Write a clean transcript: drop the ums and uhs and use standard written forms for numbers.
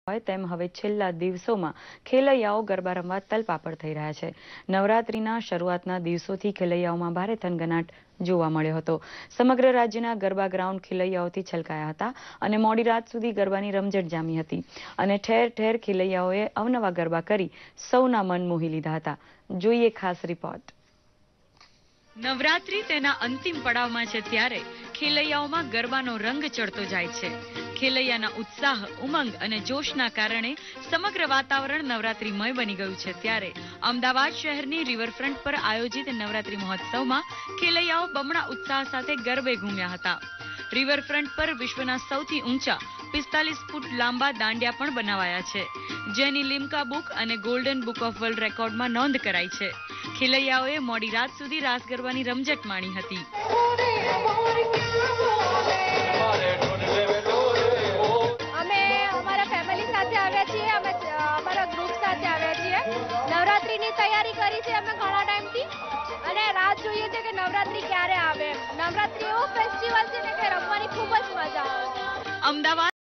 તેમ હવે છેલ્લા દિવસોમાં ખેલૈયાઓ ગરબા રમવા તલપાપડ થઈ રહ્યા છે। નવરાત્રીના શરૂઆતના દિવસોથી ખેલૈયાઓમાં ભારે થનગનાટ જોવા મળ્યો હતો। સમગ્ર રાજ્યના ગરબા ગ્રાઉન્ડ ખેલૈયાઓથી છલકાયા હતા અને મોડી રાત સુધી ગરબાની રમઝટ જામી હતી અને ઠેર ઠેર ખેલૈયાઓએ અવનવા ગરબા કરી સૌના મન મોહી લીધા હતા। જોઈએ ખાસ રિપોર્ટ। નવરાત્રી તેના અંતિમ પડાવમાં છે ત્યારે ખેલૈયાઓમાં ગરબાનો રંગ ચડતો જાય છે। ખેલૈયાના ઉત્સાહ, ઉમંગ અને જોશના કારણે સમગ્ર વાતાવરણ નવરાત્રીમય બની ગયું છે ત્યારે અમદાવાદ શહેરની રિવરફ્રન્ટ પર આયોજિત નવરાત્રી મહોત્સવમાં ખેલૈયાઓ બમણા ઉત્સાહ સાથે ગરબે ઘૂમ્યા હતા। રિવરફ્રન્ટ પર વિશ્વના સૌથી ઊંચા 45 ફૂટ લાંબા દાંડિયા પણ બનાવાયા છે, જેની લિમ્કા બુક અને ગોલ્ડન બુક ઓફ વર્લ્ડ રેકોર્ડમાં નોંધ કરાઈ છે। ખેલૈયાઓએ મોડી રાત સુધી રાસ ગરબાની રમઝટ માણી હતી। અમે અમારા ફેમિલી સાથે આવ્યા છીએ, અમે અમારા ગ્રુપ સાથે આવ્યા છીએ। નવરાત્રીની તૈયારી કરી છે અમે ઘણા ટાઈમથી અને રાત જોઈએ છે કે નવરાત્રી ક્યારે આવે। નવરાત્રી એવો ફેસ્ટિવલ છે ને કે રમવાની ખૂબ જ મજા આવે। અમદાવાદ